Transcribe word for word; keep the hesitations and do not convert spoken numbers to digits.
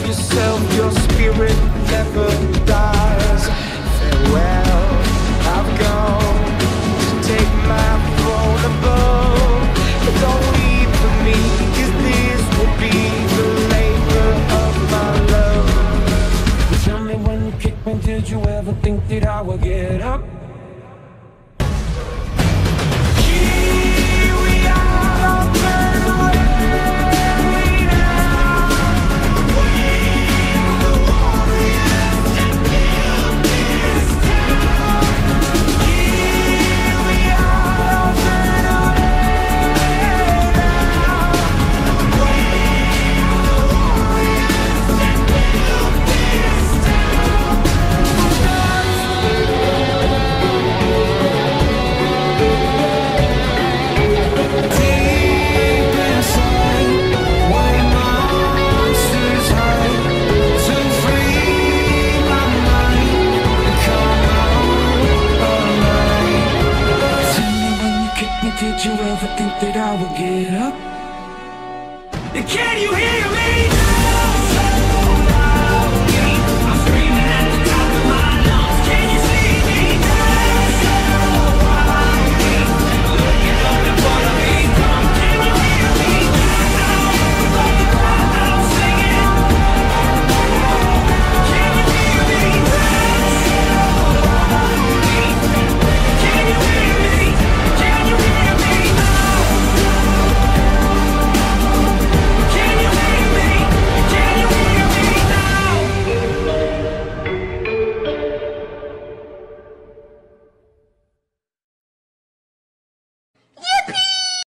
yourself, your spirit never dies. Farewell, I've gone to take my throne above. But don't leave for me, 'cause this will be the labor of my love. Tell me when you kick me, did you ever think that I would get up? Here we are, all turned away now. We are the warriors that build this town. Here we are, all turned away now. We are the warriors that build this town. Deep inside, where monsters hide, to free my mind and come out all night. Tell me when you kicked me, did you ever think that I would get up? And can you hear me?